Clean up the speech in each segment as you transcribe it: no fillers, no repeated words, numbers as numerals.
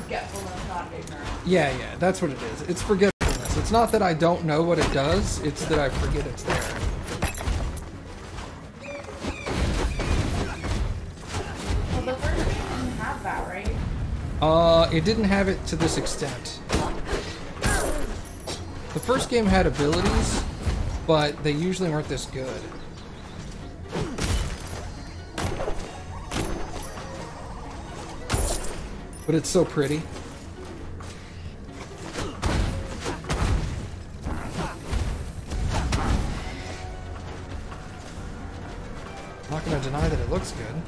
forgetfulness, not ignorance. Yeah, yeah, that's what it is. It's forgetfulness. It's not that I don't know what it does, it's that I forget it's there. Well, the first game didn't have that, right? It didn't have it to this extent. The first game had abilities, but they usually weren't this good. But it's so pretty. I'm not going to deny that it looks good.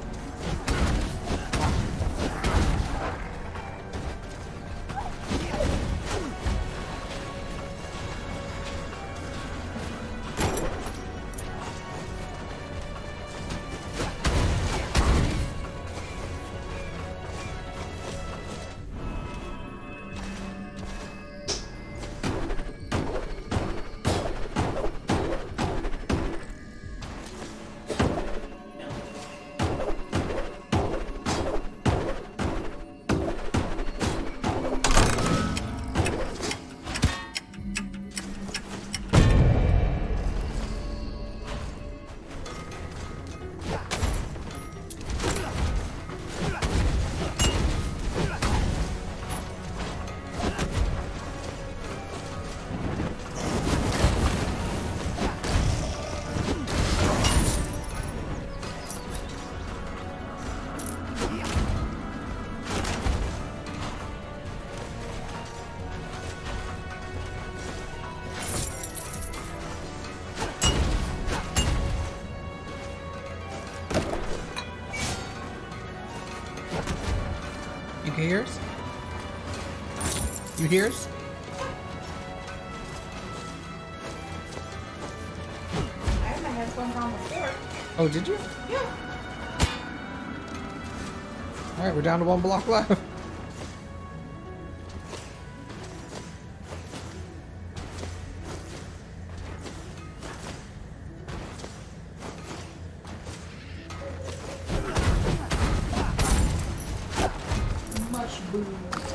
You hears? You hears? I had my headphones on before. Oh, did you? Yeah. Alright, we're down to 1 block left. Much boom.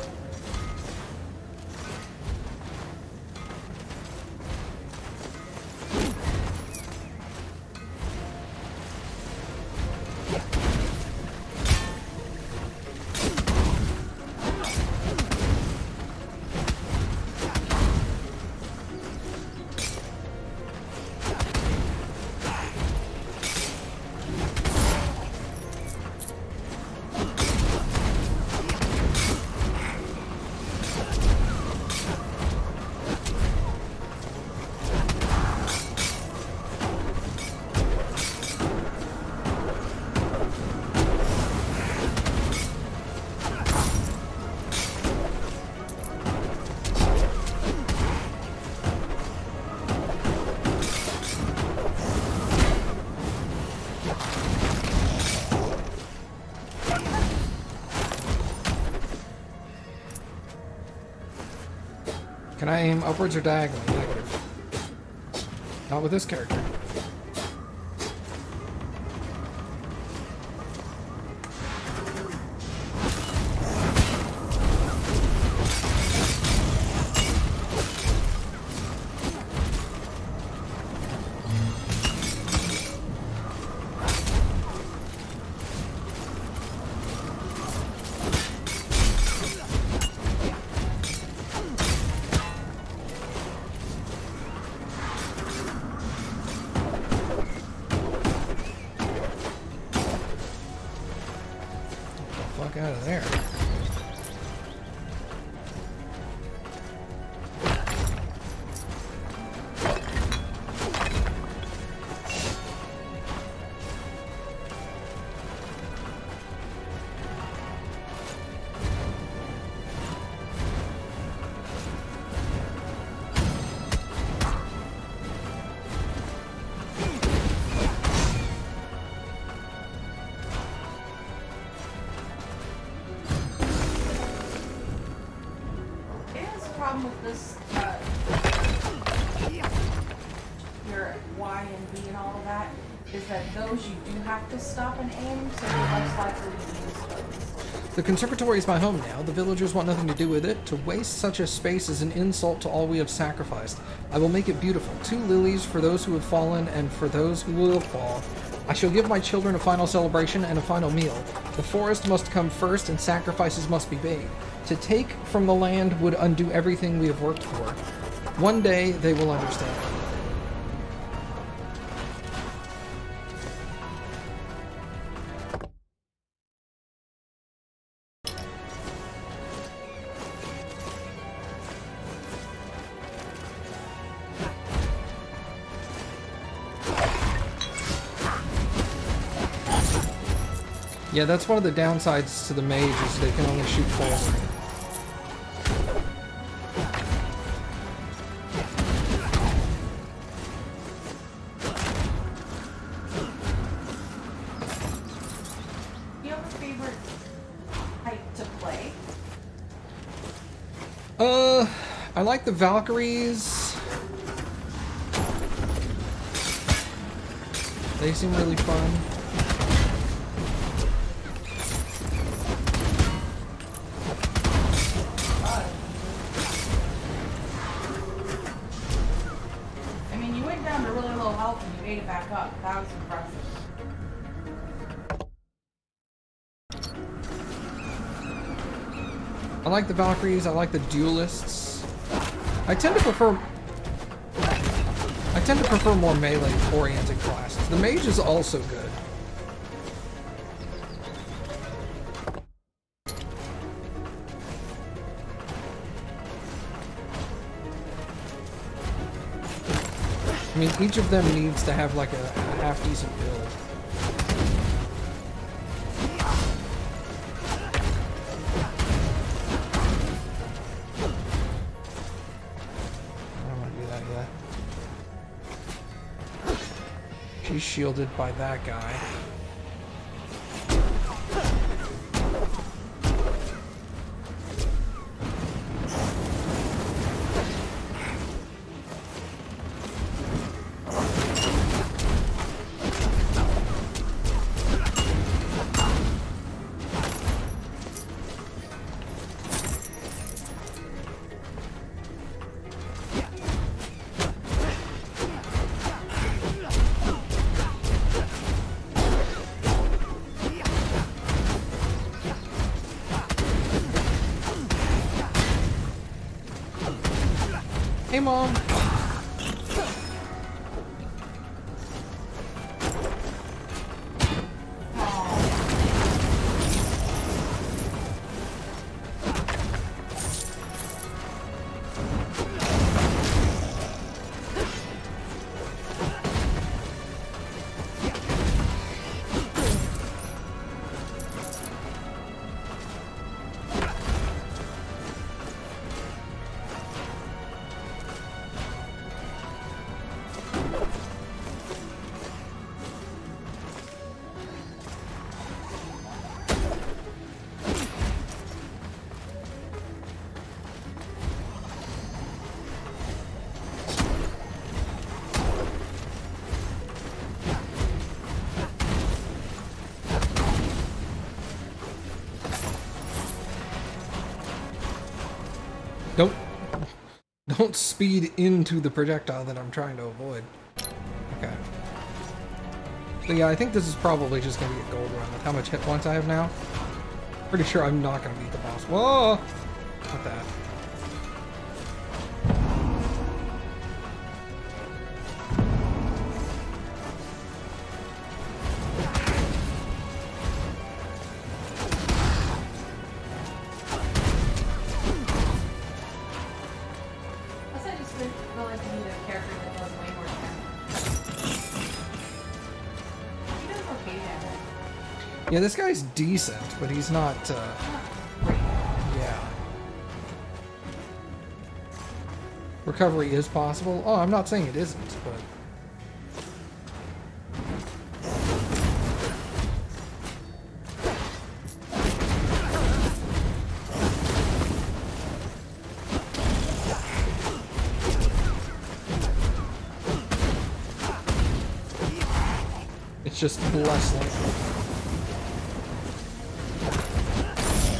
Can I aim upwards or diagonally? Negative. Not with this character. Fuck out of there. Problem with this, your Y and B and all of that, is that those you do have to stop and aim, so you're less likely to use those. The conservatory is my home now. The villagers want nothing to do with it. To waste such a space is an insult to all we have sacrificed. I will make it beautiful. 2 lilies for those who have fallen and for those who will fall. I shall give my children a final celebration and a final meal. The forest must come first and sacrifices must be made. To take from the land would undo everything we have worked for. One day they will understand. Yeah, that's one of the downsides to the mage is they can only shoot forward. Do you have a favorite type to play? I like the Valkyries. They seem really fun. Made it back up. That was impressive. I like the Valkyries. I like the duelists. I tend to prefer more melee-oriented classes. The mage is also good. I mean, each of them needs to have like a half-decent build. I don't want to do that yet. She's shielded by that guy. Hey, Mom. Don't speed into the projectile that I'm trying to avoid. Okay. So yeah, I think this is probably just going to be a gold run with how much hit points I have now. Pretty sure I'm not going to beat the boss. Whoa! Not that. Yeah, this guy's decent, but he's not, yeah. Recovery is possible. Oh, I'm not saying it isn't, but... it's just less likely.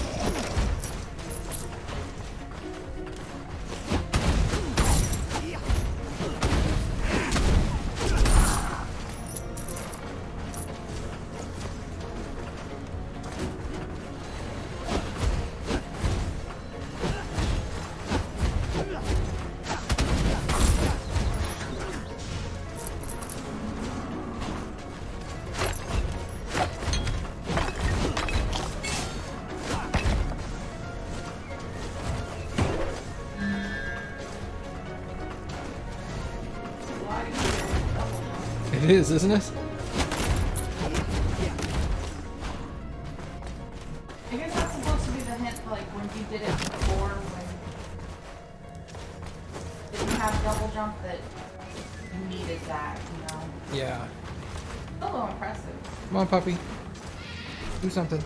It is, isn't it? I guess that's supposed to be the hint, like when you did it before, when it didn't have double jump, that you needed that, you know? Yeah. A little impressive. Come on, puppy. Do something.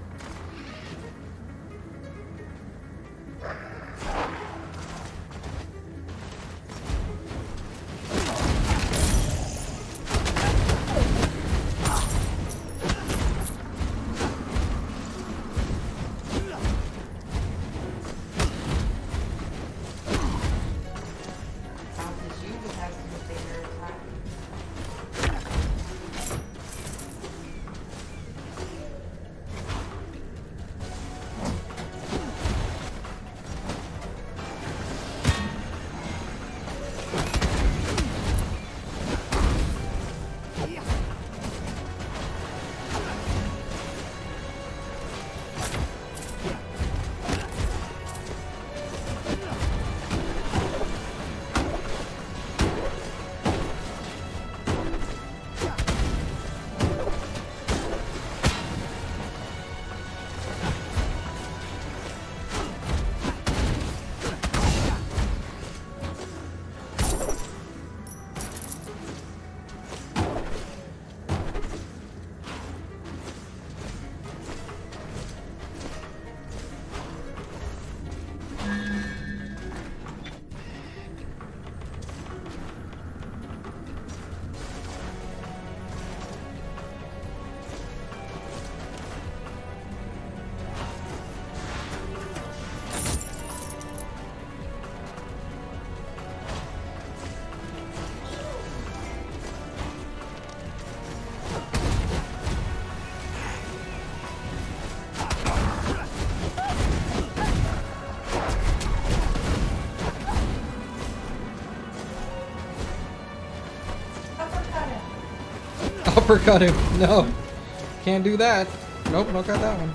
Uppercut him. No. Can't do that. Nope, don't got that one.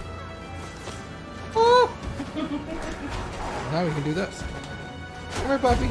Oh! Now we can do this. Come here, puppy.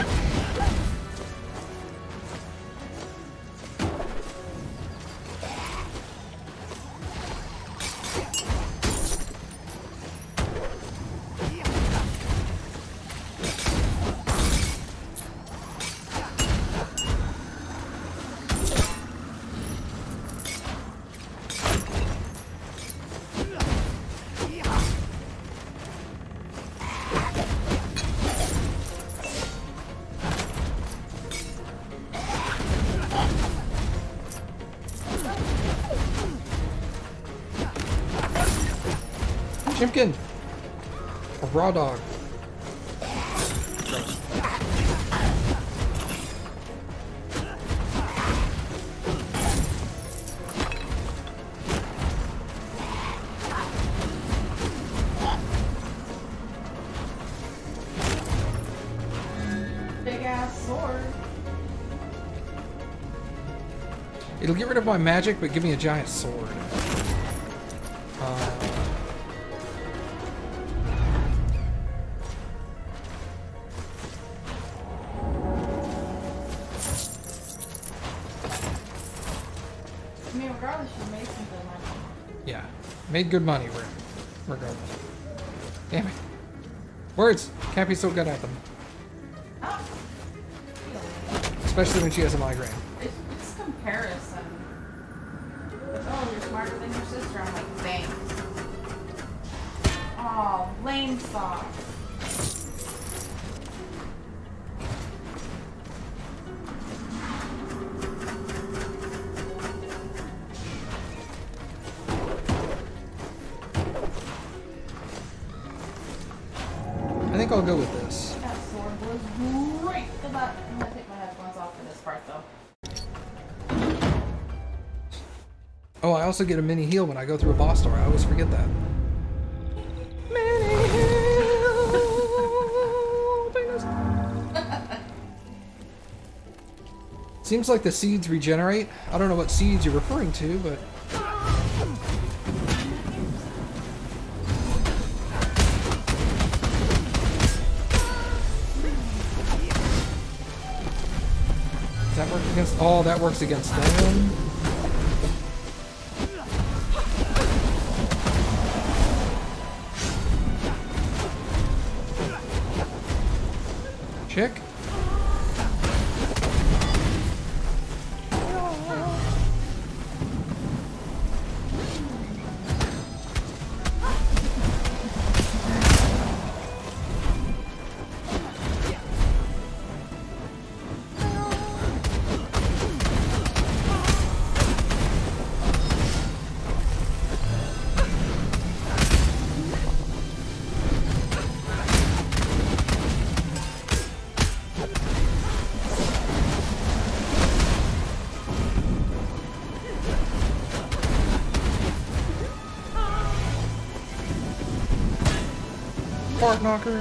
Chimkin! A raw dog. Big ass sword. It'll get rid of my magic, but give me a giant sword. I mean, regardless, you made some good money. Yeah. Made good money, regardless. Damn it. Words! Can't be so good at them. Oh. Especially when she has a migraine. It's comparison. But, oh, you're smarter than your sister. I'm like, thanks. Oh, lame sauce. I think I'll go with this. That sword was great. I'm gonna take my headphones off for this part, though. Oh, I also get a mini heal when I go through a boss door. I always forget that. Mini heal! Seems like the seeds regenerate. I don't know what seeds you're referring to, but... Is that working against... Oh, that works against them. Chick. Fart knocker.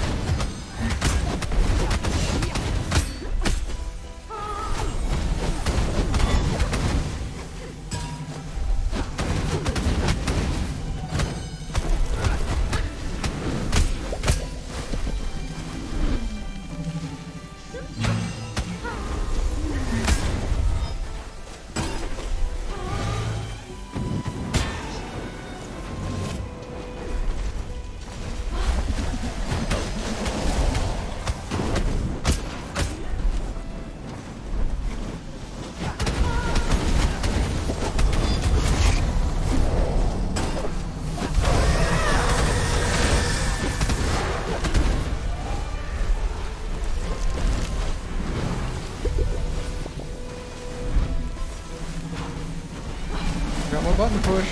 Got my button push.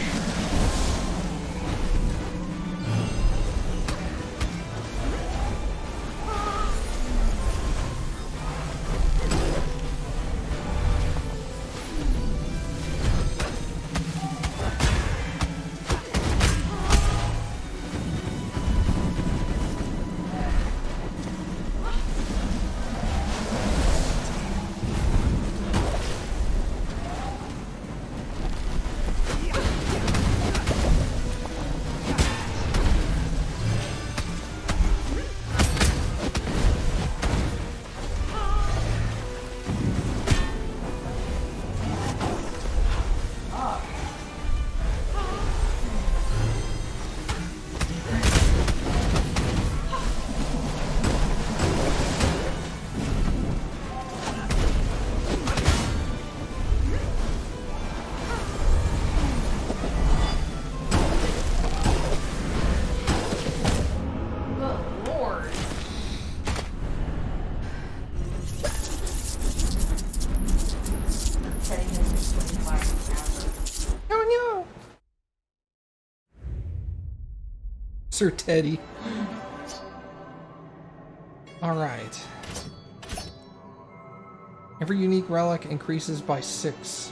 Sir Teddy. Alright. Every unique relic increases by 6.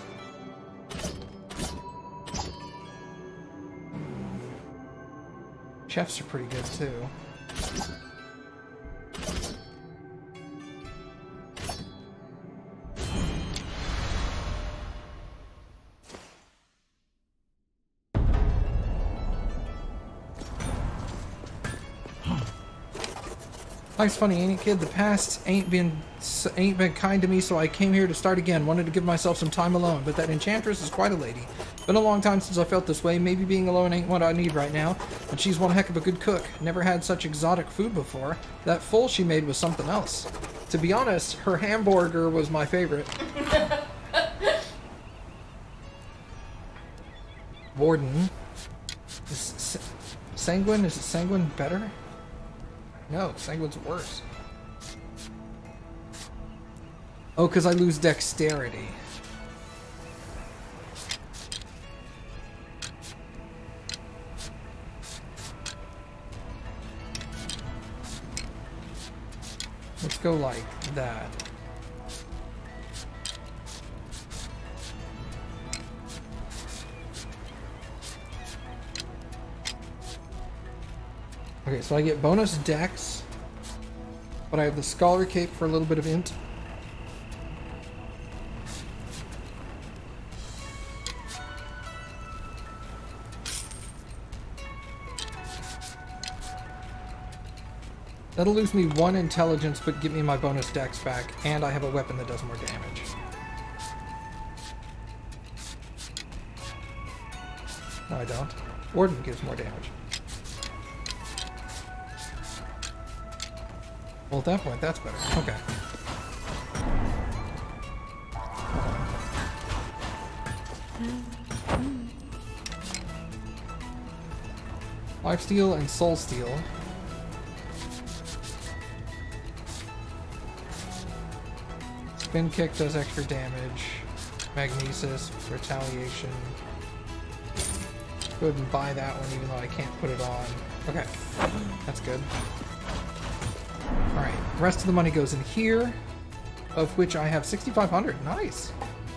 Chefs are pretty good too. Life's funny, ain't it, kid? The past ain't been kind to me, so I came here to start again. Wanted to give myself some time alone, but that enchantress is quite a lady. Been a long time since I felt this way. Maybe being alone ain't what I need right now, but she's one heck of a good cook. Never had such exotic food before. That foal she made was something else. To be honest, her hamburger was my favorite. Warden. Is Sanguine? Is it Sanguine better? No, Sanguine's worse. Oh, because I lose dexterity. Let's go like that. Okay, so I get bonus dex, but I have the Scholar Cape for a little bit of int. That'll lose me 1 intelligence, but give me my bonus dex back, and I have a weapon that does more damage. I don't. Warden gives more damage. Well, at that point, that's better. Okay. Lifesteal and Soul Steal. Spin Kick does extra damage. Magnesis, Retaliation. Go ahead and buy that one even though I can't put it on. Okay, that's good. Alright, rest of the money goes in here, of which I have 6,500. Nice!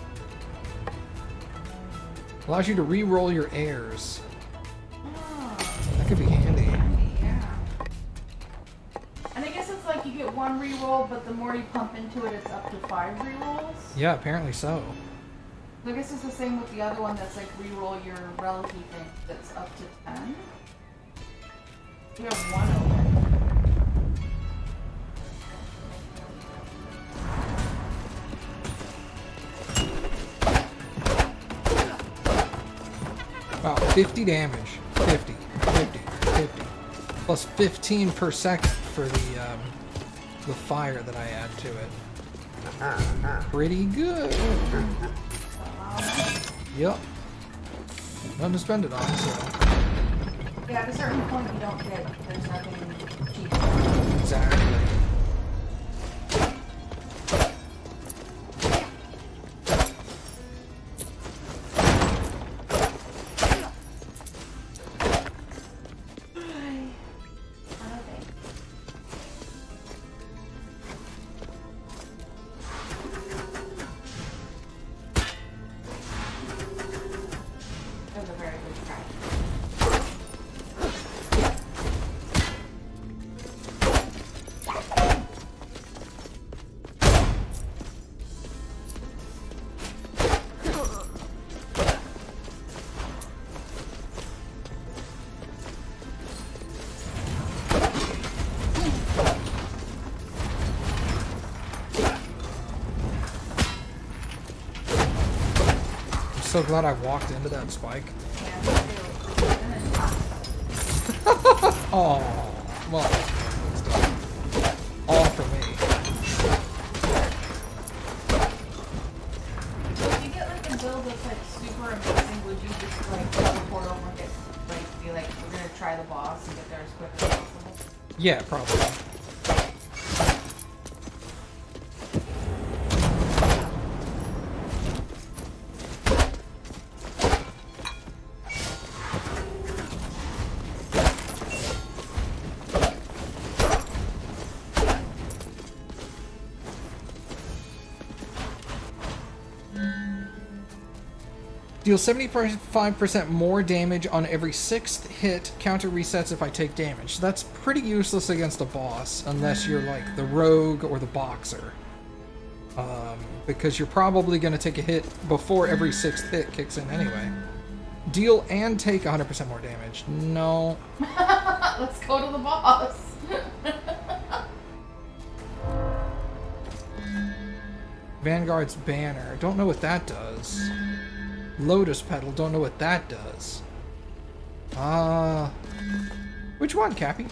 Allows you to re-roll your heirs. That could be handy. Yeah. And I guess it's like you get one reroll, but the more you pump into it, it's up to 5 rerolls. Yeah, apparently so. I guess it's the same with the other one that's like reroll your relic thing that's up to 10. You have one open. Wow, 50 damage. 50, 50, 50. Plus 15 per second for the fire that I add to it. Pretty good. Yep. Nothing to spend it on, so. Yeah, at a certain point you don't get, there's nothing cheap. Exactly. So glad I walked into that spike. Oh, well, all for me. So if you get like a build that's like super amazing, would you just like teleport over and get like be like we're gonna try the boss and get there as quick as possible? Yeah, probably. Deal 75% more damage on every 6th hit, counter resets if I take damage. That's pretty useless against a boss, unless you're like the rogue or the boxer. Because you're probably going to take a hit before every 6th hit kicks in anyway. Deal and take 100% more damage. No. Let's go to the boss. Vanguard's Banner. Don't know what that does. Lotus Petal, don't know what that does. Which one, Cappy?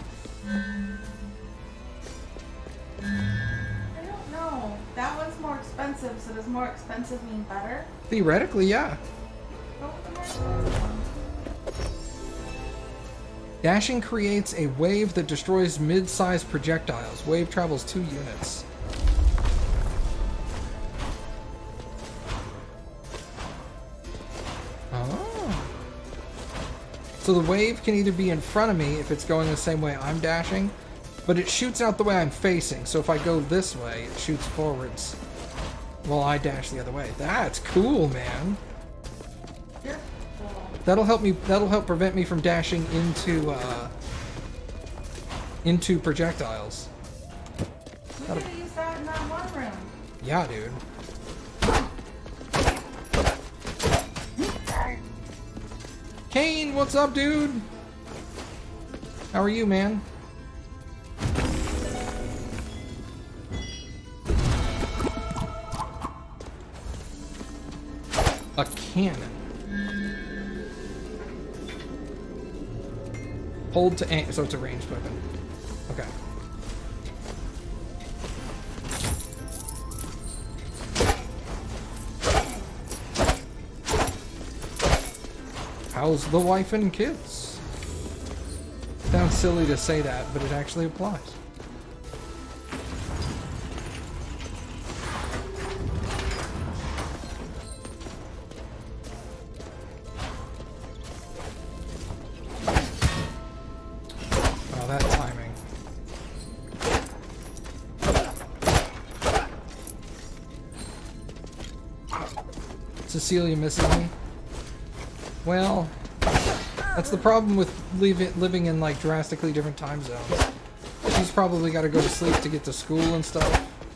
I don't know. That one's more expensive, so does more expensive mean better? Theoretically, yeah. Go with the more expensive one. Dashing creates a wave that destroys mid-sized projectiles. Wave travels 2 units. So the wave can either be in front of me if it's going the same way I'm dashing, but it shoots out the way I'm facing. So if I go this way, it shoots forwards while I dash the other way. That's cool, man. You're cool. That'll help prevent me from dashing into projectiles. We could have used that in that one room. Yeah, dude. Kane, what's up, dude? How are you, man? A cannon. Hold to aim. So it's a ranged weapon. Okay. How's the wife and kids? Sounds silly to say that, but it actually applies. Oh, that timing. Cecilia misses me. Well, that's the problem with living in like drastically different time zones. She's probably got to go to sleep to get to school and stuff.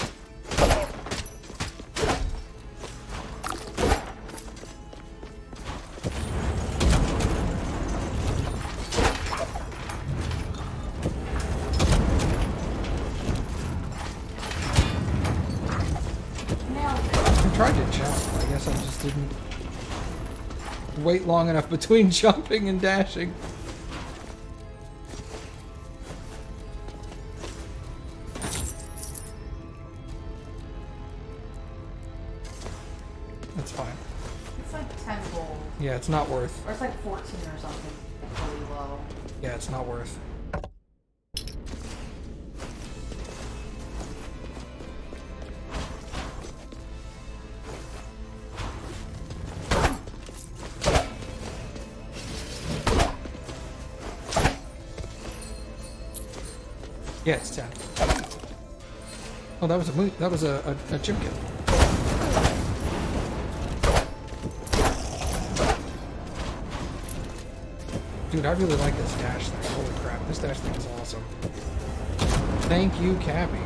I tried to jump. I guess I just didn't wait long enough between jumping and dashing. That's fine. It's like 10 gold. Yeah, it's not worth. Or it's like 14 or something. It's really low. Yeah, it's not worth. Yeah, it's 10. Oh, that was a gym kill. Dude, I really like this dash thing. Holy crap, this dash thing is awesome. Thank you, Cappy.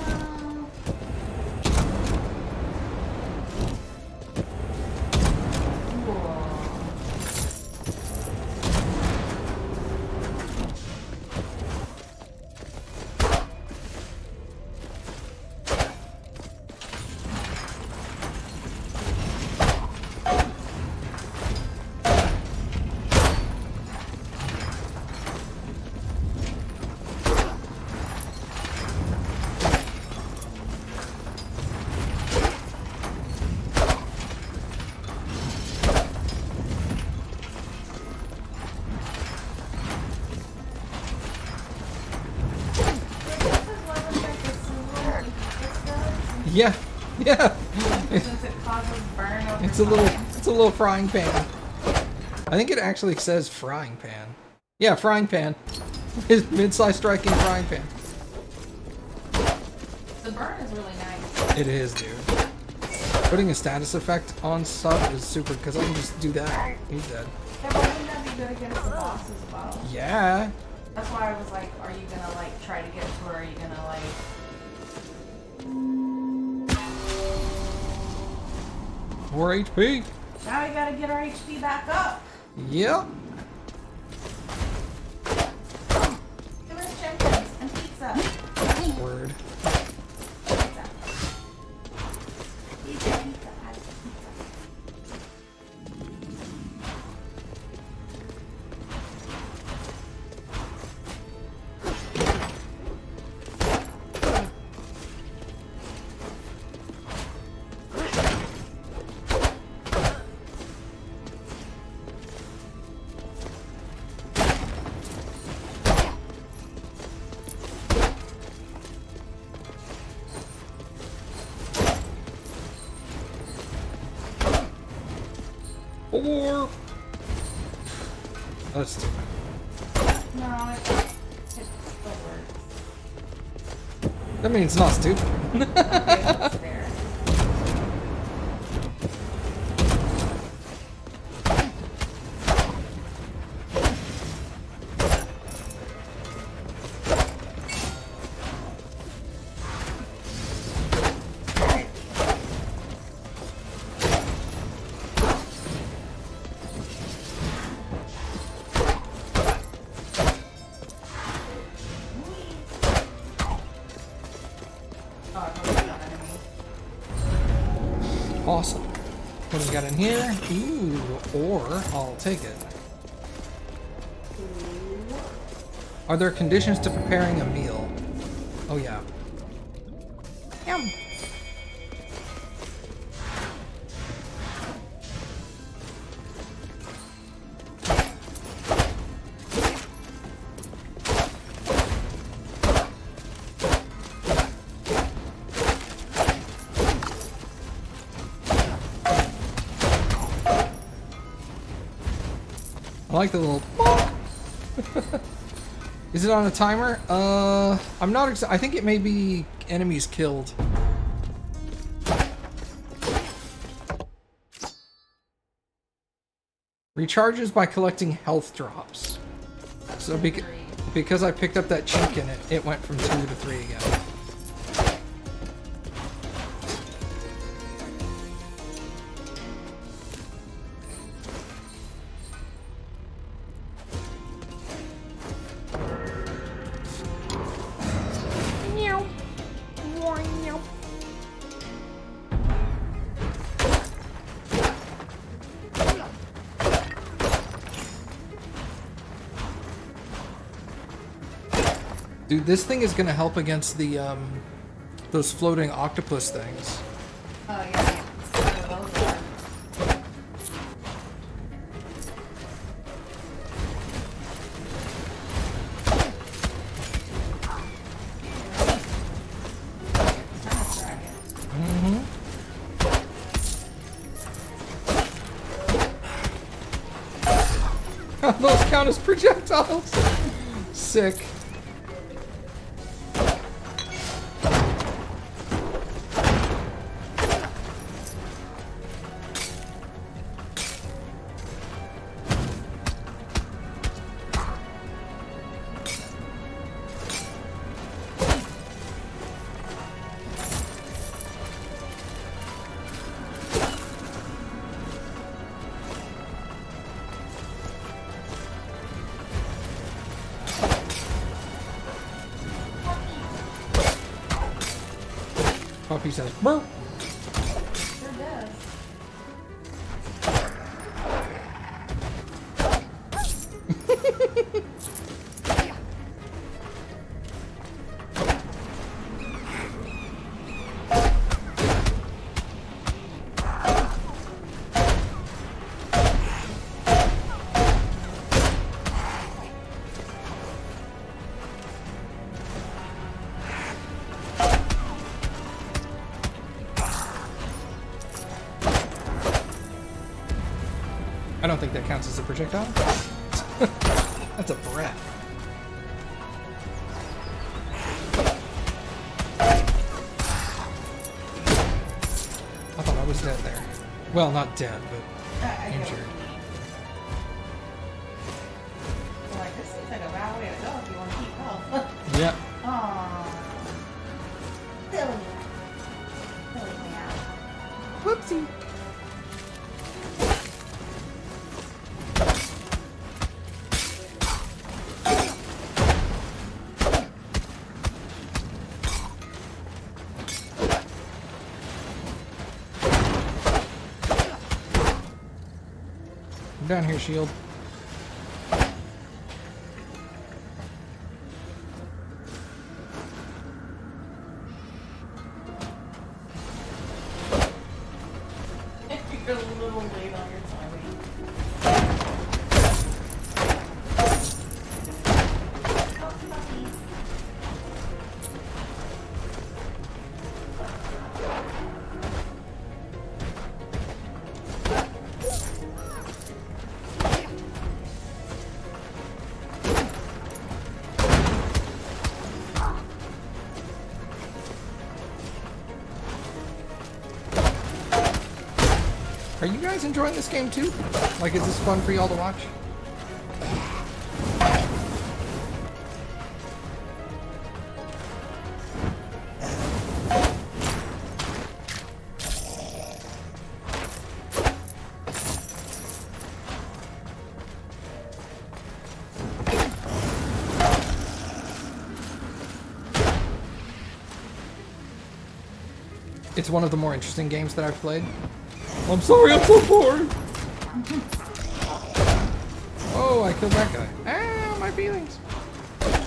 Yeah, yeah. Since it causes burn over It's a little frying pan. I think it actually says frying pan. Yeah, frying pan. His mid-size striking frying pan. The burn is really nice. It is, dude. Putting a status effect on sub is super because I can just do that. He's dead. Yeah, but wouldn't that be good against the boss as well? Yeah. That's why I was like, are you gonna like try to get to her? Are you gonna like... More HP. Now we gotta get our HP back up. Yep. Give us chickens and pizza. Word. Pizza. Pizza. Or that's stupid. No, it's the worst. That means it's not stupid. Okay, it's fair. Awesome. What do we got in here? Ooh, or I'll take it. Are there conditions to preparing a meal? Oh yeah. Yum. I like the little Is it on a timer? I'm not I think it may be enemies killed. Recharges by collecting health drops. So because I picked up that chink in it, it went from 2 to 3 again. Dude, this thing is gonna help against the those floating octopus things. Oh yeah. Those count as projectiles. Sick. Puppy says, "Burp." Sure does. I don't think that counts as a projectile. That's a breath. I thought I was dead there. Well, not dead, but injured. So like, this seems like a bad way to go if you want to keep health. Yep. Aww. Silly. Silly man. Whoopsie. Down here, shield. You're a little late on your timing. Oh, puppy. Are you guys enjoying this game too? Like, is this fun for y'all to watch? It's one of the more interesting games that I've played. I'm sorry, I'm so bored. Oh, I killed that guy. Ah, my feelings.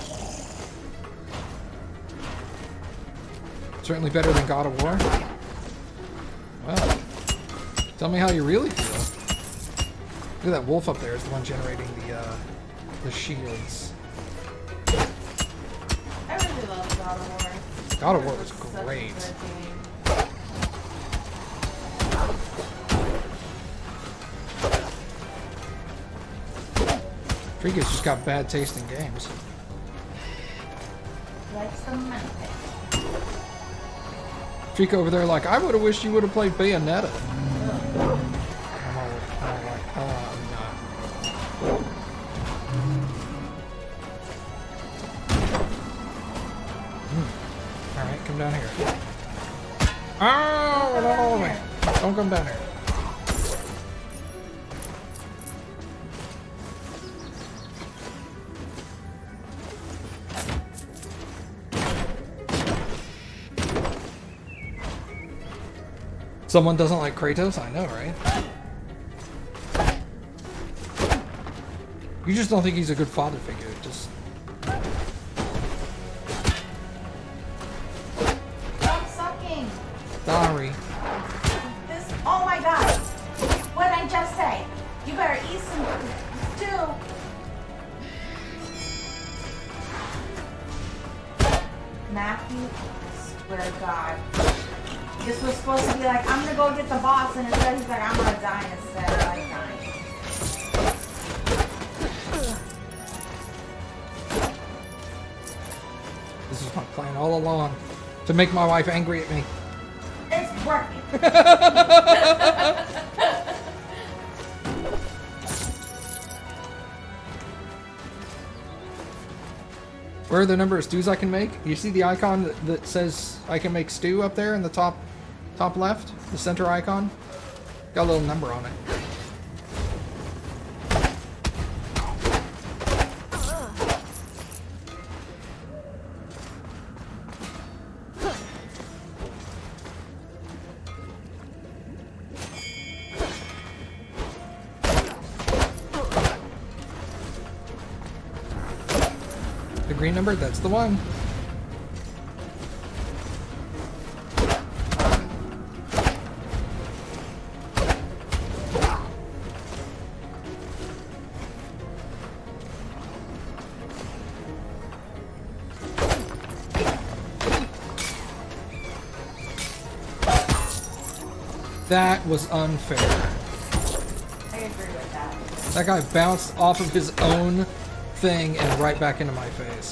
Certainly better than God of War. Well, tell me how you really feel. Look at that wolf up there is the one generating the shields. I really love God of War. God of War was Such a great. good game. Trika's just got bad taste in games. Like some money. Trika over there like, I would have wished you would have played Bayonetta. I'm all like, oh, I'm not. Alright, come down here. Oh, don't hold me. Don't come down here. Someone doesn't like Kratos? I know, right? You just don't think he's a good father figure. Just Stop sucking. sorry. This. Oh my God. What did I just say? You better eat some stew. Matthew, I swear to God. This was supposed to be like, I'm gonna go get the boss, and instead he's like, I'm gonna die instead. I like dying. This is my plan all along. To make my wife angry at me. It's working. Where are the number of stews I can make? You see the icon that says I can make stew up there in the top left? The center icon? Got a little number on it. The green number, that's the one. That was unfair. I agree with that. That guy bounced off of his own thing and right back into my face.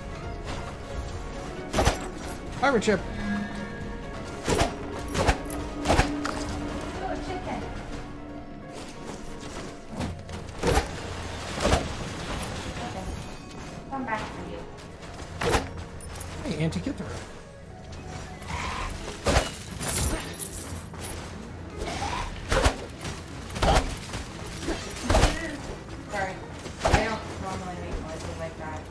Pirate ship. Oh, chicken. Okay. Come back for you. Hey, Auntie, get through. Sorry. I don't normally make noises like that.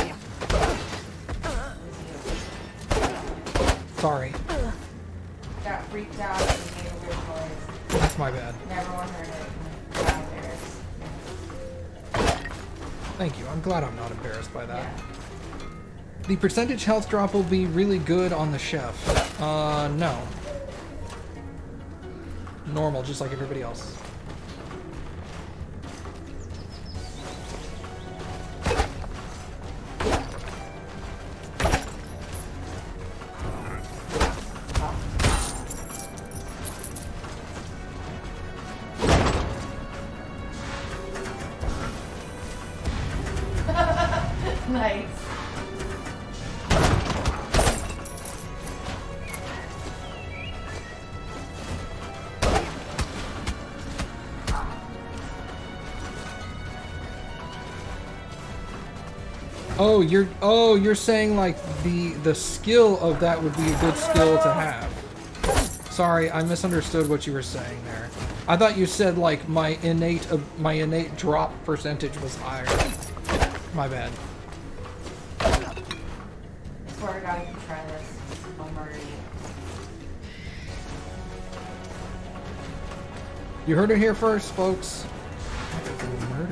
Sorry. Got freaked out and made a weird noise. That's my bad. Never want heard it. Got embarrassed. Thank you. I'm glad I'm not embarrassed by that. Yeah. The percentage health drop will be really good on the chef. No. Normal, just like everybody else. Nice. Oh, you're saying like the skill of that would be a good skill to have. Sorry, I misunderstood what you were saying there. I thought you said like my innate drop percentage was higher. My bad. I swear to God, if you try this, I'll murder you. You heard it here first, folks. Murder.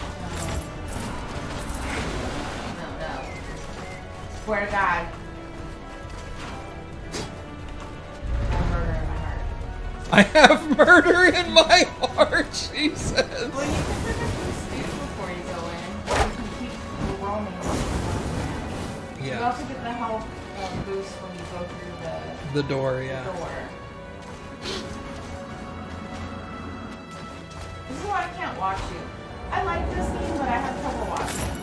No. Swear to God. I have murder in my heart, she says. Well, you can pick up the stews before you go in. You can keep roaming. You Yeah. also get the health boost when you go through The door, yeah. door. This is why I can't watch you. I like this game, but I have trouble watching.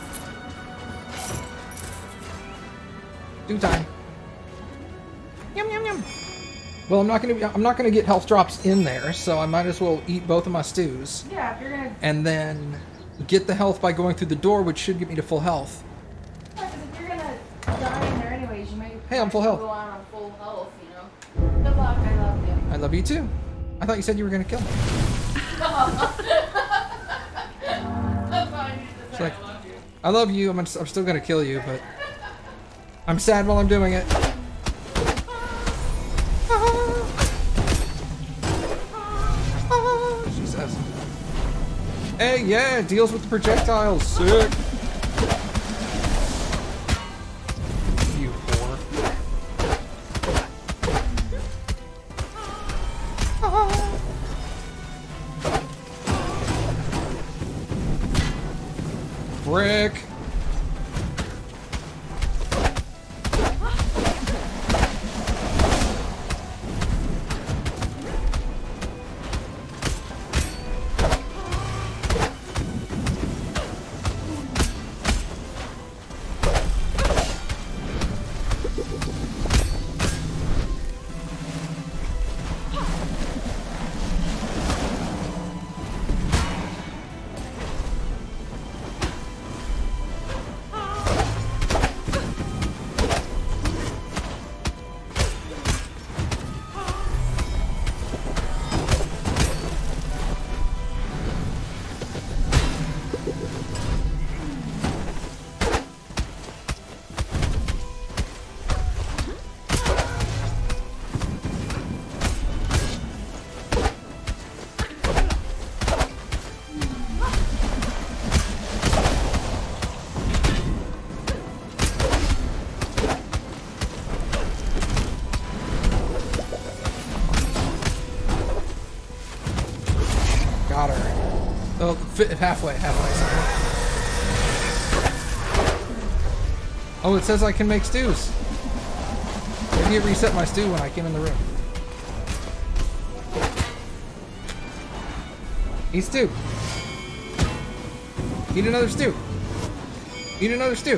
Do time. Yum yum yum. Well, I'm not gonna get health drops in there, so I might as well eat both of my stews. Yeah, if you're gonna. And then get the health by going through the door, which should get me to full health. Yeah, 'cause if you're gonna die in there anyways, you may. Hey, I'm full health. Go on full health, you know. Good luck. I love you. I love you too. I thought you said you were gonna kill me. That's all I need to say. like- I love you. I love you. I'm still gonna kill you, but I'm sad while I'm doing it. She says. Hey, yeah, it deals with the projectiles. Sick. You whore. Brick. Got her. Oh, halfway. Sorry. Oh, it says I can make stews. Maybe it reset my stew when I came in the room. Eat stew. Eat another stew. Eat another stew.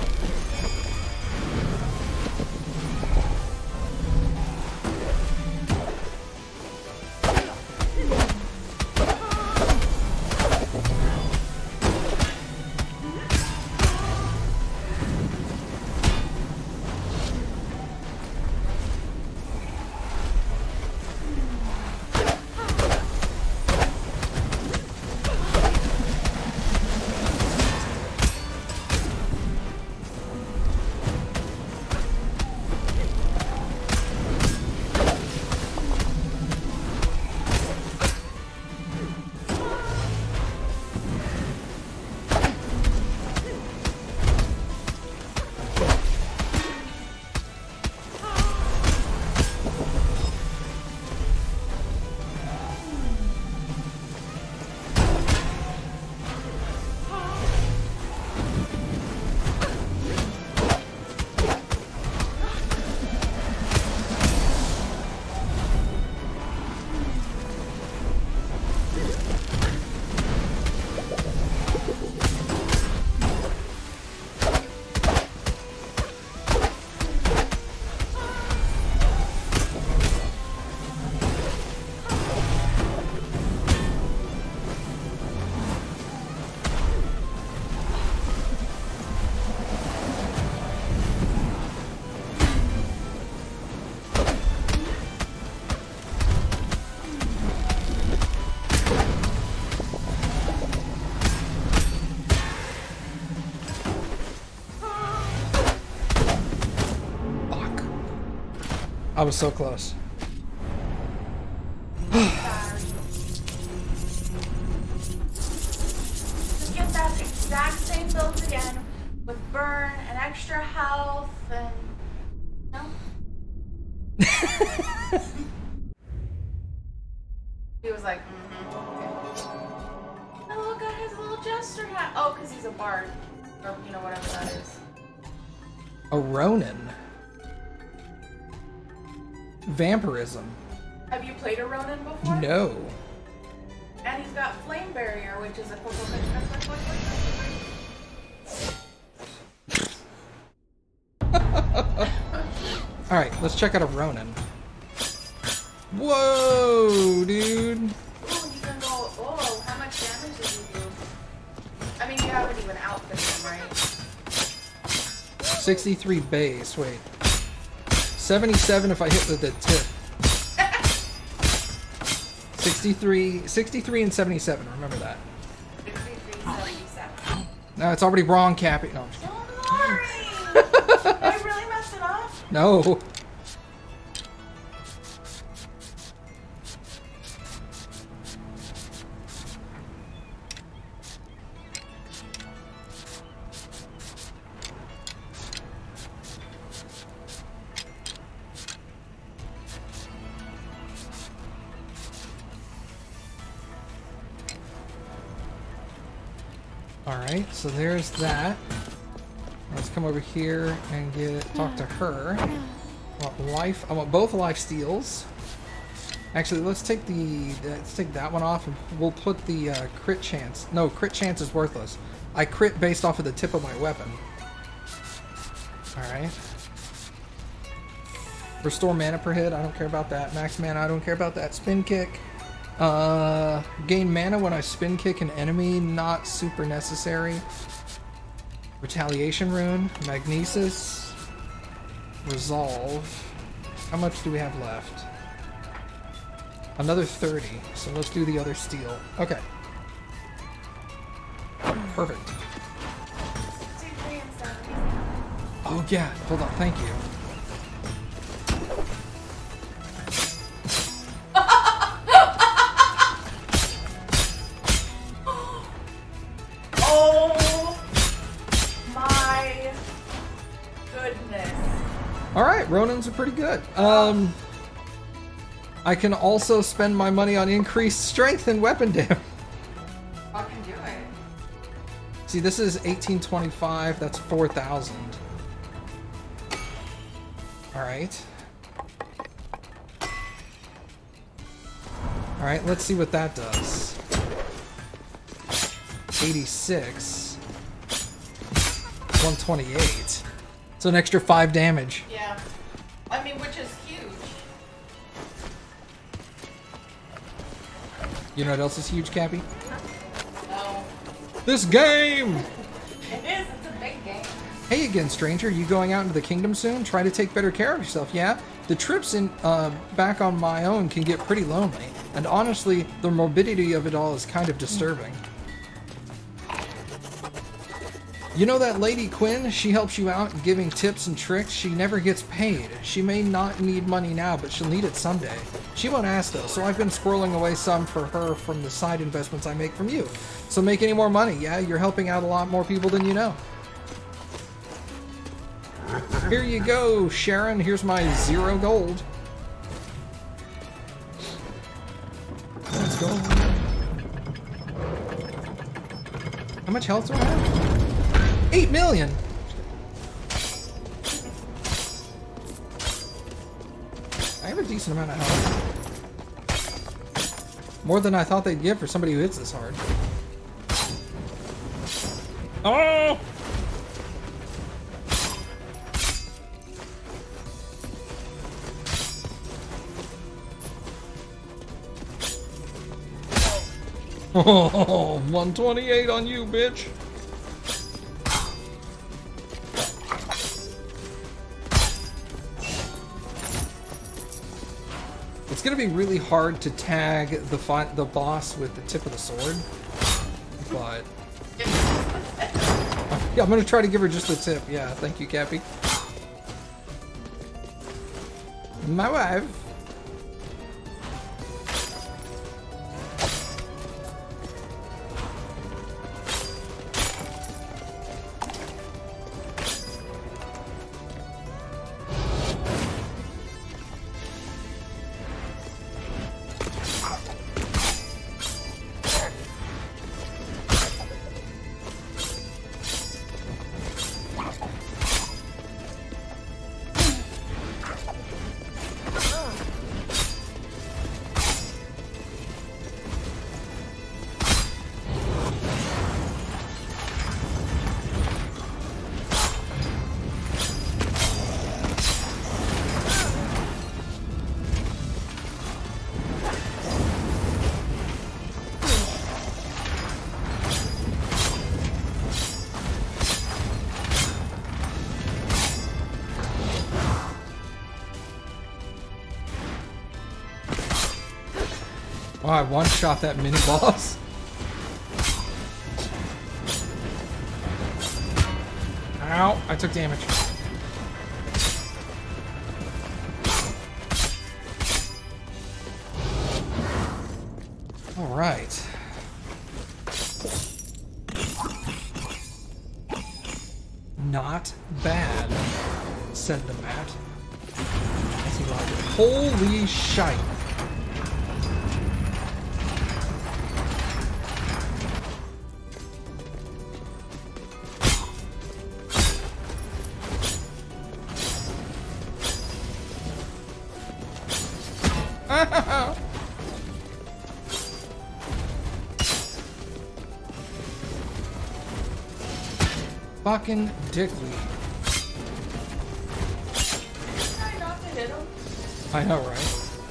I was so close. Just get that exact same build again with burn and extra health and no. card. Or, you know, whatever that is. A Ronin. Vampirism. Have you played a Ronin before? No. And he's got Flame Barrier, which is a Alright, let's check out a Ronin. Whoa, dude. Ooh, you can go, oh, how much damage did you do? I mean, you haven't even outfitted him, right? 63 base, wait. 77 if I hit with the tip. 63 and 77, remember that. 63, 77. No, it's already wrong, Cappy. No. Sorry! Did I really mess it up? No. Alright, so there's that. Let's come over here and talk to her. I want both life steals. Actually, let's take that one off and we'll put the crit chance. No, crit chance is worthless. I crit based off of the tip of my weapon. Alright. Restore mana per hit, I don't care about that. Max mana, I don't care about that. Spin kick. Gain mana when I spin kick an enemy, not super necessary. Retaliation rune, magnesis, resolve. How much do we have left? Another 30, so let's do the other steel. Okay. Perfect. 63 and 77. Oh yeah, hold on, thank you. Alright, Ronins are pretty good. I can also spend my money on increased strength and weapon damage. Fucking do it. See, this is 1825, that's 4,000. Alright. Alright, let's see what that does. 86. 128. So an extra 5 damage. Yeah. I mean, which is huge. You know what else is huge, Cappy? No. This game! It is. It's a big game. Hey again, stranger. You going out into the kingdom soon? Try to take better care of yourself, yeah? The trips back on my own can get pretty lonely. And honestly, the morbidity of it all is kind of disturbing. You know that lady Quinn? She helps you out giving tips and tricks. She never gets paid. She may not need money now, but she'll need it someday. She won't ask though, so I've been squirreling away some for her from the side investments I make from you. So make any more money, yeah? You're helping out a lot more people than you know. Here you go, Sharon. Here's my 0 gold. Let's go. How much health do I have? 8 million! I have a decent amount of health. More than I thought they'd give for somebody who hits this hard. Oh! Oh, 128 on you, bitch! It's gonna be really hard to tag the boss with the tip of the sword, but yeah, I'm gonna try to give her just the tip. Yeah, thank you, Cappy. My wife. I one-shot that mini-boss. Ow, I took damage. Alright. Not bad, said the Matt. Holy shite. Fucking dickly. Try not to hit him. I know, right?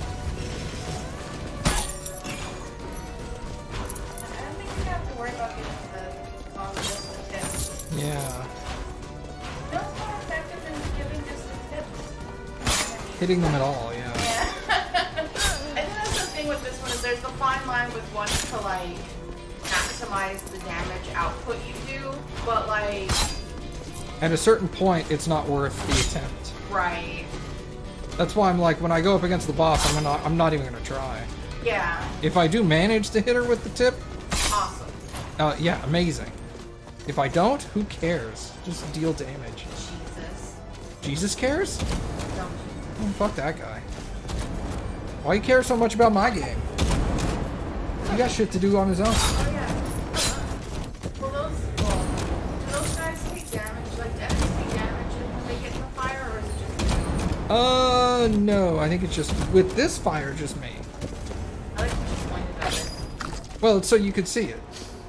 I don't think you have to worry about getting the missile tips. Yeah. No, it's more effective than giving just the tips. Hitting them at all, yeah. Yeah. I think that's the thing with this one is there's the fine line with wanting to like maximize the damage output you do, but like At a certain point, it's not worth the attempt. right. That's why I'm like, when I go up against the boss, I'm not even gonna try. Yeah. If I do manage to hit her with the tip, Awesome. yeah, amazing. If I don't, who cares? Just deal damage. Jesus. Jesus cares? Don't Oh, fuck that guy. Why you care so much about my game? He got shit to do on his own. Oh yeah. Well, do those guys take damage? Like, do enemies take damage when they get in the fire, or is it just? No, I think it's just, with this fire, just me. I like when you pointed at it. Well, it's so you could see it.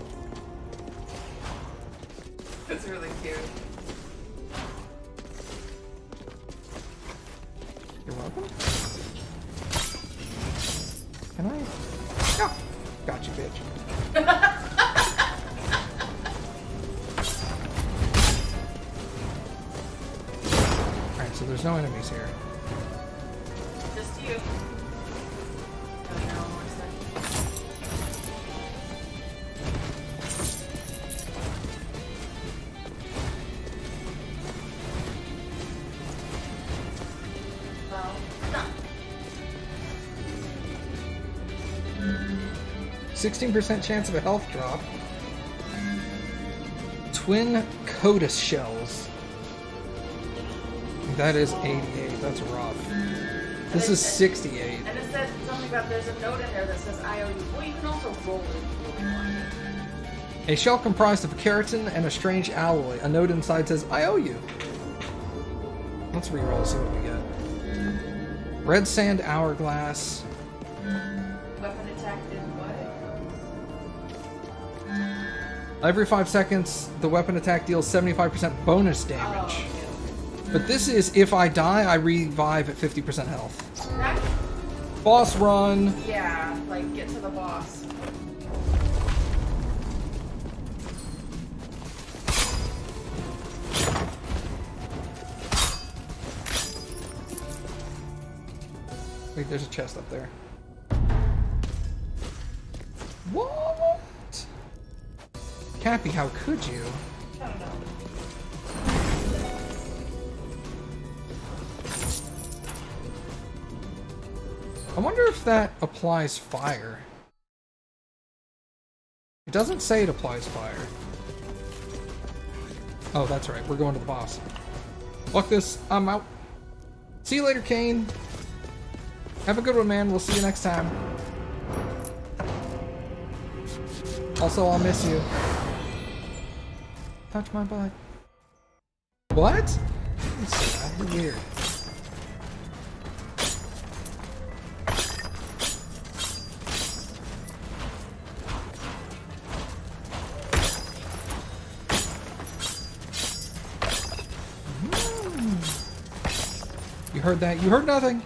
It's really cute. You're welcome. Can I? Oh, got you, bitch. Alright, so there's no enemies here. Just you. Oh, no, what's that? Well, no. 16% chance of a health drop. Twin Codus shells. That is 88. That's rough. This is 68. And it says something about there's a note in there that says IOU. Well, you can also roll it if you really want it. A shell comprised of a keratin and a strange alloy. A note inside says, I owe you. Let's reroll, see what we get. Red sand hourglass. Weapon attack did what? Every 5 seconds, the weapon attack deals 75% bonus damage. Oh, okay. But this is, if I die, I revive at 50% health. That, Boss run. yeah, like get to the boss. Wait, there's a chest up there. What? Cappy, how could you? I don't know. I wonder if that applies fire. It doesn't say it applies fire. Oh, that's right. We're going to the boss. Fuck this. I'm out. See you later, Kane. Have a good one, man. We'll see you next time. Also, I'll miss you. Touch my butt. What? You're weird. You heard that? You heard nothing.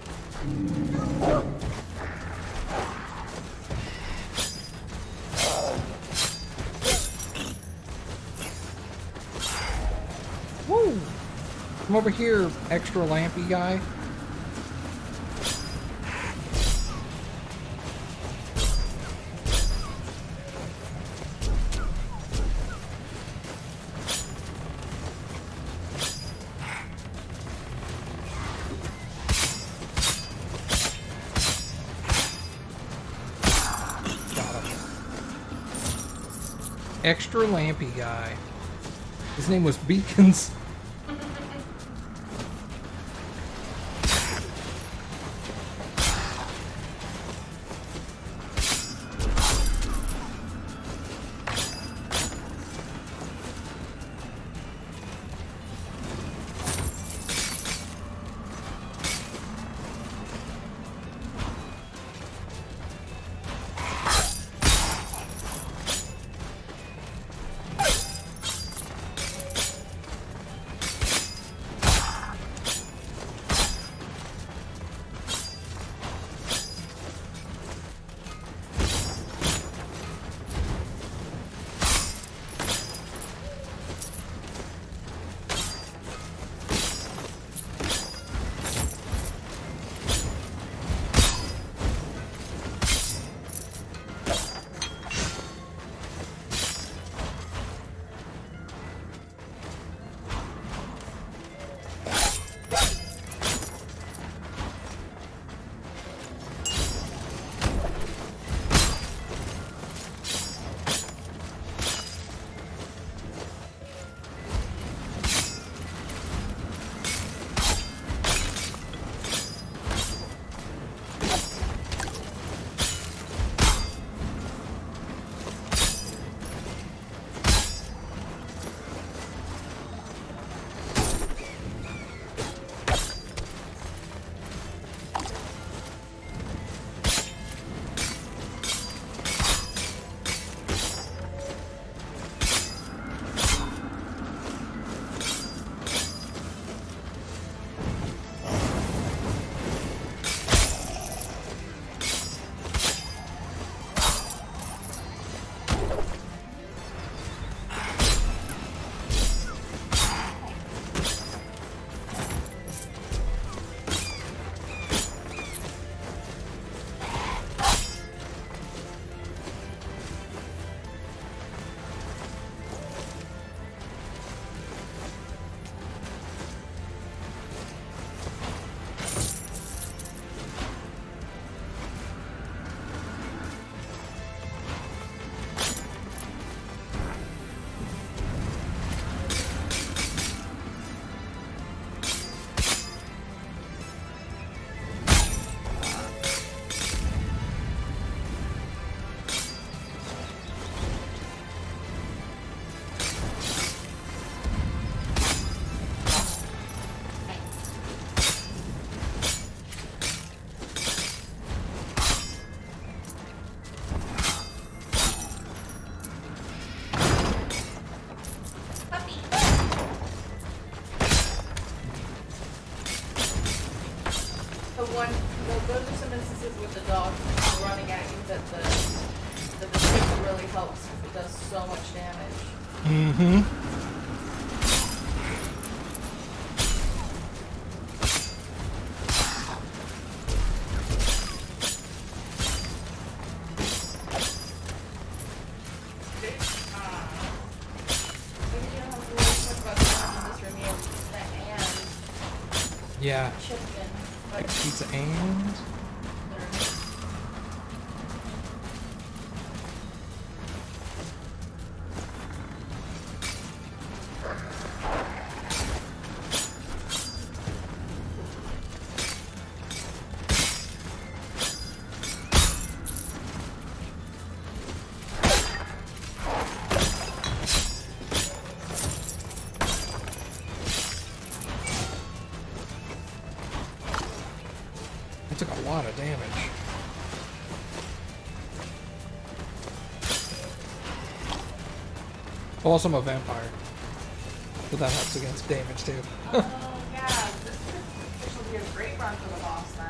Woo! Come over here, extra lampy guy. extra lampy guy. His name was Beacons. Those are some instances with the dog running at you that the stick really helps because it does so much damage. Mm-hmm. Yeah. Chicken. Like pizza and... I took a lot of damage. Oh, also, I'm a vampire. So that helps against damage too. Oh, yeah. This will be a great run for the boss then.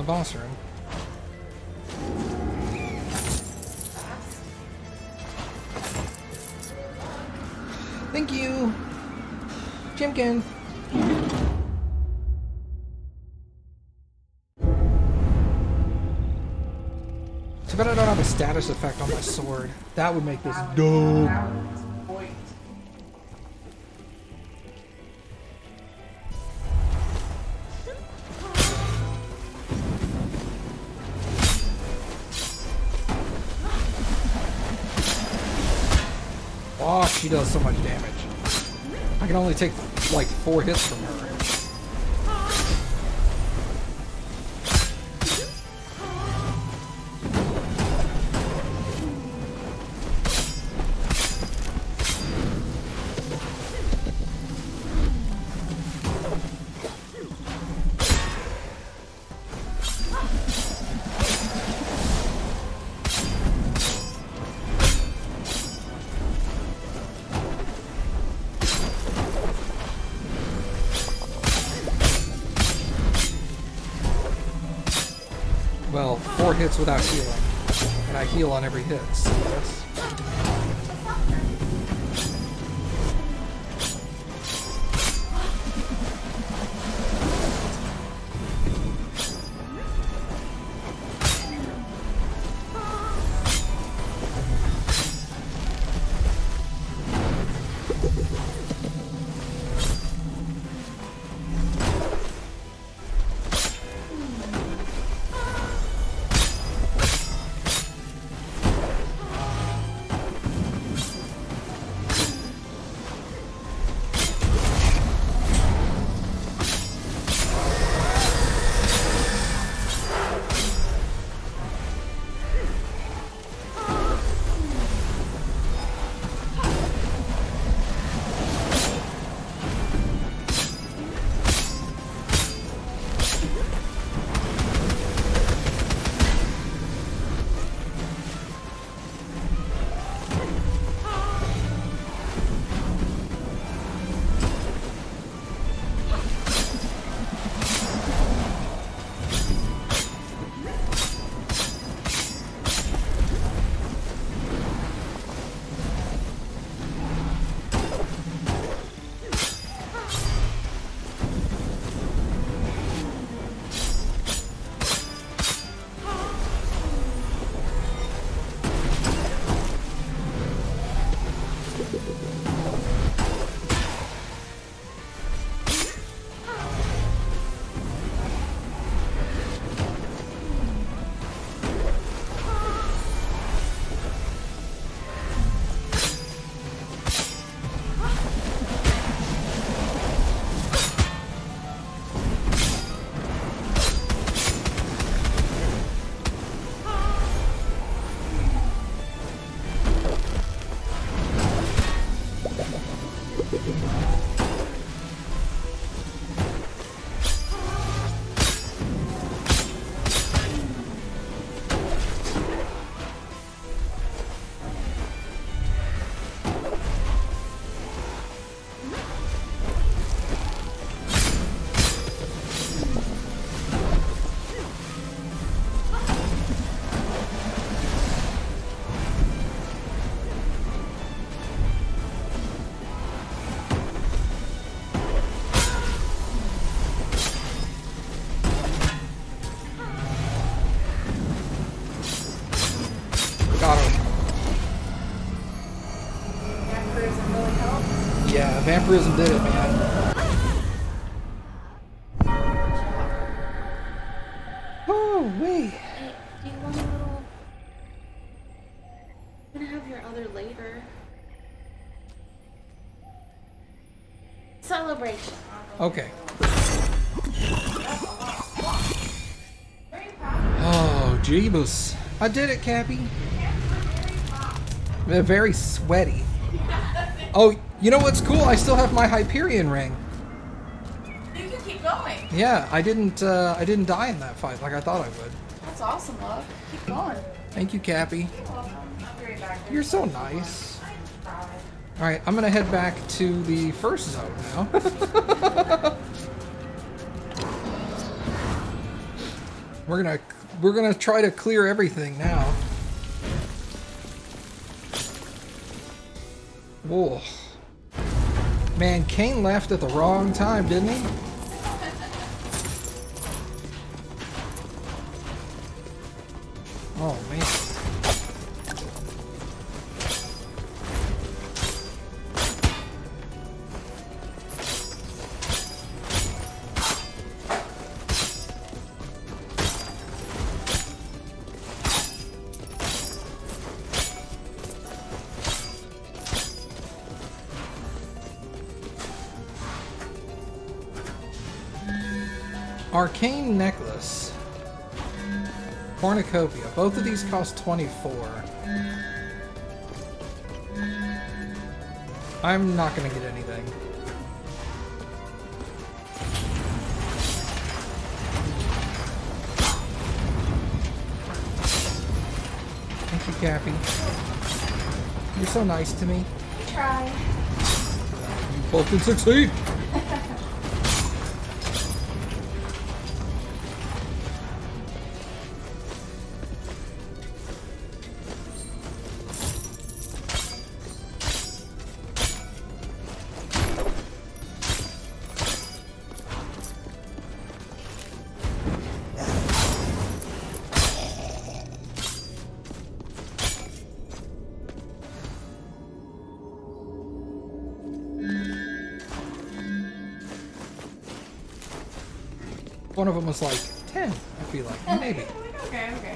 the boss room. Thank you, Chimkin. Too bad I don't have a status effect on my sword. That would make this dope. Oh, she does so much damage. I can only take like 4 hits from her. Well, 4 hits without healing. And I heal on every hit, so that's... Vampirism did it, man. Oh, wait. Hey, do you want a little... I'm gonna have your other later. Celebration. Okay. Oh, Jeebus. I did it, Cappy. They're very sweaty. Oh, you know what's cool? I still have my Hyperion ring. You can keep going. Yeah, I didn't die in that fight like I thought I would. That's awesome, love. Keep going. Thank you, Cappy. You're welcome. I'll be right back. You're so nice. Alright, I'm gonna head back to the first zone now. We're gonna try to clear everything now. Whoa. Man, Cain left at the wrong time, didn't he? Oh, man. Arcane necklace. Cornucopia. Both of these cost 24. I'm not gonna get anything. Thank you, Cappy. You're so nice to me. Try. You both can succeed. One of them was like 10, I feel like. Maybe. Okay, okay.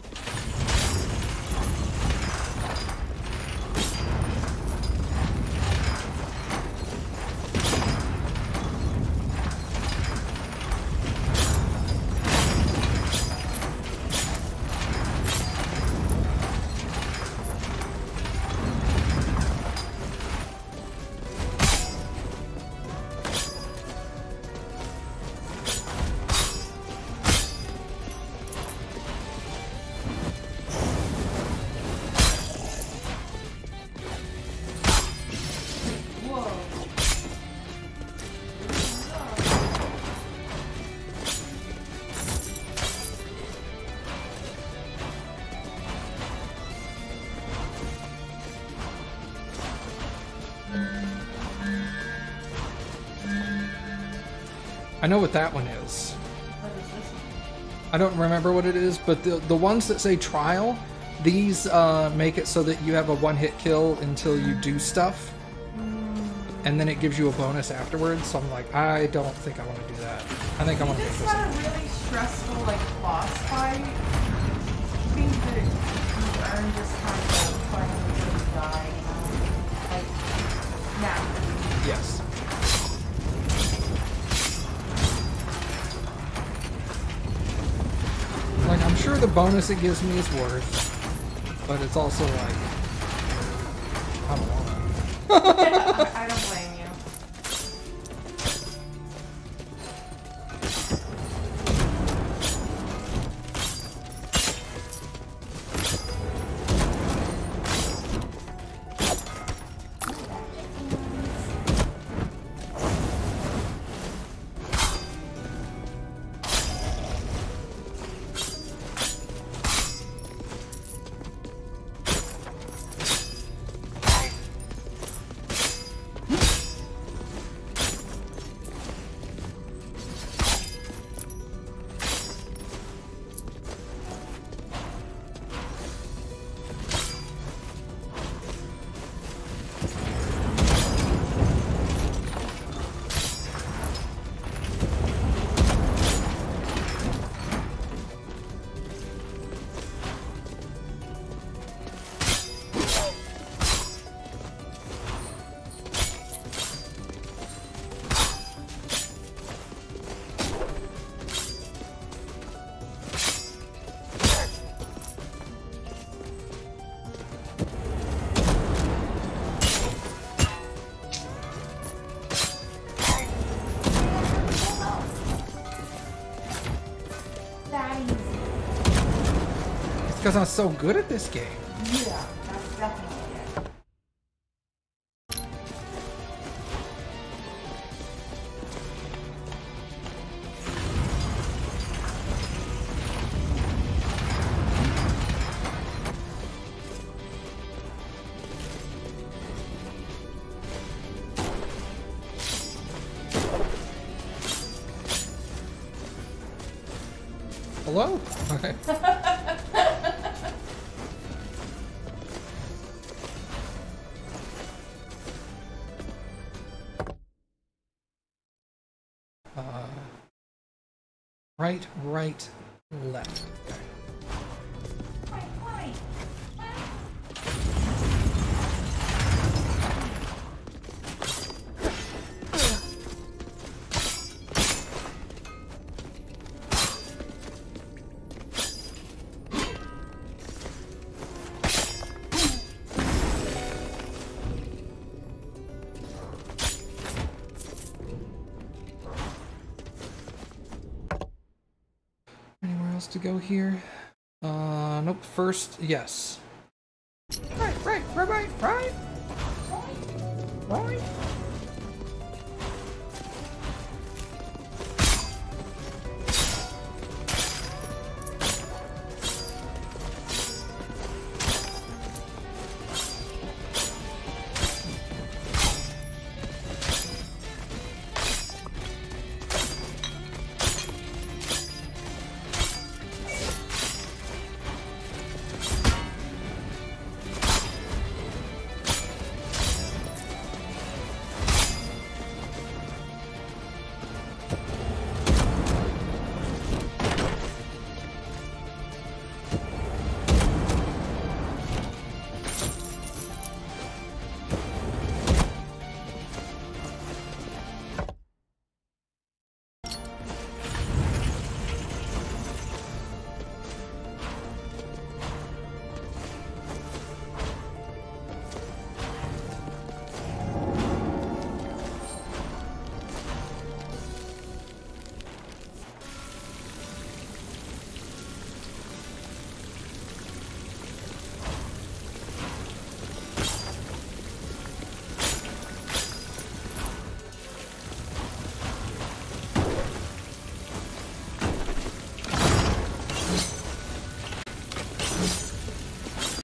I know what that one is. What is this one? I don't remember what it is, but the ones that say trial, these make it so that you have a one-hit kill until you do stuff, and then it gives you a bonus afterwards. So I'm like, I don't think I want to do that. I think I want to make This this. had a really stressful like boss fight. I think that you earn just kind of playing until you die. Like now. Yes. Like, I'm sure the bonus it gives me is worth, but it's also like, I don't want to. I don't blame you. Because I'm so good at this game. Yeah, that's definitely it. Hello? Okay. Right, right, left. Okay. Anywhere else to go here? Nope. First, yes.